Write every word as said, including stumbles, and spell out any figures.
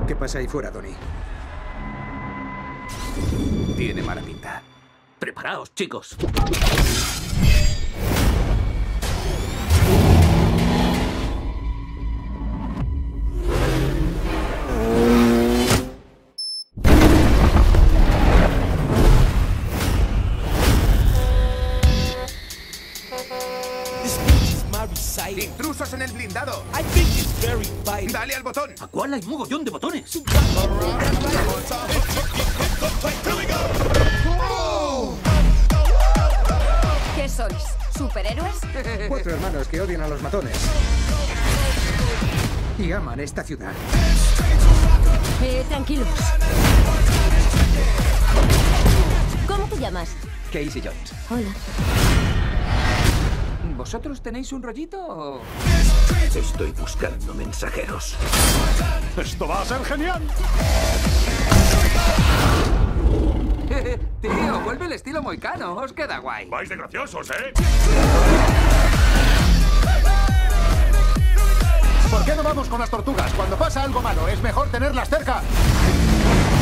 ¿Qué pasa ahí fuera, Donnie? Tiene mala pinta. Preparaos, chicos. ¡Intrusos en el blindado! ¡Dale al botón! ¿A cuál hay mogollón de botones? ¿Qué sois? ¿Superhéroes? Cuatro hermanos que odian a los matones. Y aman esta ciudad. Eh, tranquilos. ¿Cómo te llamas? Casey Jones. Hola. ¿Vosotros tenéis un rollito o...? Estoy buscando mensajeros. ¡Esto va a ser genial! Tío, vuelve el estilo moicano. Os queda guay. ¡Vais de graciosos, eh! ¿Por qué no vamos con las tortugas? Cuando pasa algo malo, es mejor tenerlas cerca.